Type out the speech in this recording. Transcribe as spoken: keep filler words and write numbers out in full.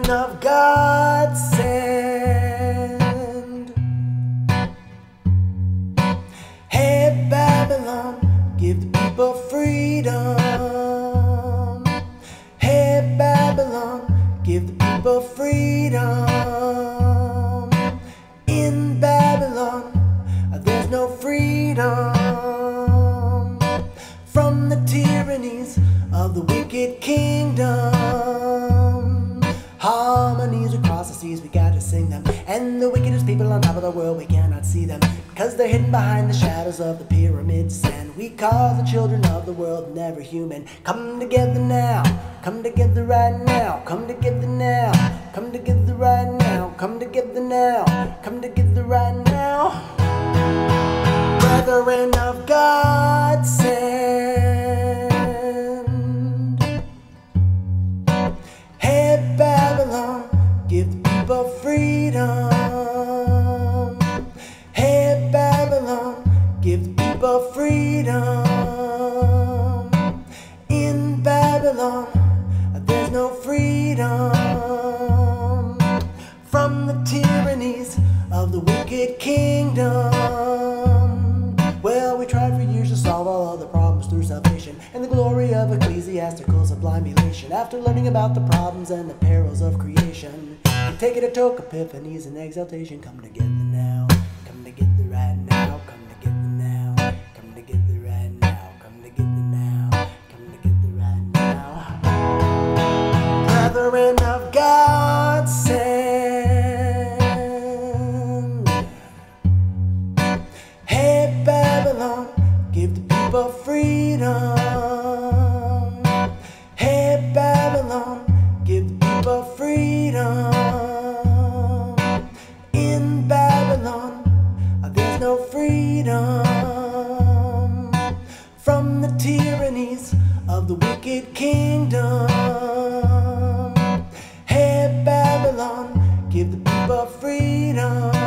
brethren of God send. Hey Babylon, give the people freedom. Hey Babylon, give the people freedom. In Babylon, there's no freedom from the tyrannies of the wicked kingdom. Harmonies across the seas, we gotta sing them. And the wickedest people on top of the world, we cannot see them, because they're hidden behind the shadows of the pyramids. And we call the children of the world never human. Come together now, come together right now, come together now, come together right now, come together now, come together right now. Brethren of God send. Hey Babylon, give the people freedom. Hey Babylon, give the people freedom. In Babylon, there's no freedom from the tyrannies of the wicked kingdom. Well, we tried for years to solve all of the problems through salvation and the glory of ecclesiastical sublime elation. After learning about the problems and the perils of creation, we take it a toke, epiphanies and exaltation. Come together now, come together right now, come together now, come together right now, come together now, come together right now. Brethren of God send. Hey Babylon, give the people freedom. Hey Babylon, give the people freedom. In Babylon, there's no freedom from the tyrannies of the wicked kingdom. Hey Babylon, give the people freedom.